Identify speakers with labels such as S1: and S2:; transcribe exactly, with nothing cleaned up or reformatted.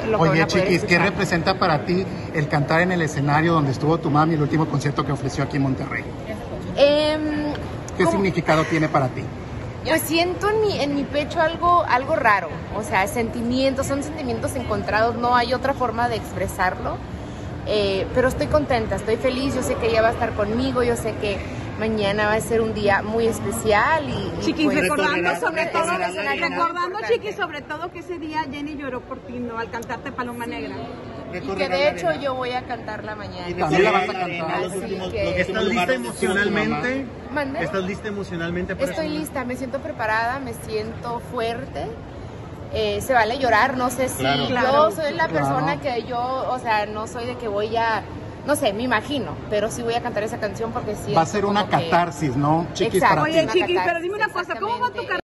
S1: lo que
S2: Oye,
S1: van a poder
S2: Chiquis, ¿qué
S1: escuchar.
S2: representa para ti el cantar en el escenario donde estuvo tu mami, el último concierto que ofreció aquí en Monterrey?
S1: Eh,
S2: ¿Qué
S1: ¿cómo?
S2: significado tiene para ti?
S1: Pues siento en mi, en mi pecho algo, algo raro, o sea, sentimientos, son sentimientos encontrados, no hay otra forma de expresarlo, eh, pero estoy contenta, estoy feliz, yo sé que ella va a estar conmigo, yo sé que mañana va a ser un día muy especial y... y
S3: Chiquis,
S1: pues,
S3: recordando sobre todo, recordando,
S1: importante.
S3: Chiquis, sobre todo que ese día Jenny lloró por ti, ¿no? Al cantarte Paloma
S1: Sí.
S3: Negra.
S1: Y que de hecho yo voy a cantarla mañana.
S2: También la vas a cantar.
S1: Así
S4: últimos-
S1: que-
S4: los
S5: ¿Estás lista emocionalmente?
S1: ¿Mande?
S5: ¿Estás lista emocionalmente para
S1: Estoy
S5: eso?
S1: lista, me siento preparada, me siento fuerte. Eh, se vale llorar, no sé si
S4: Claro.
S1: yo
S3: Claro.
S1: soy la persona
S2: Claro.
S1: que yo, o sea, no soy de que voy a, no sé, me imagino, pero sí voy a cantar esa canción porque sí.
S2: Va a ser una catarsis, ¿no, Chiquis, para
S1: Exacto.
S2: ti?
S3: Oye,
S1: Una
S3: Chiquis, pero
S1: catarsis,
S3: dime una cosa, ¿cómo va tu
S1: exactamente.
S3: carrera?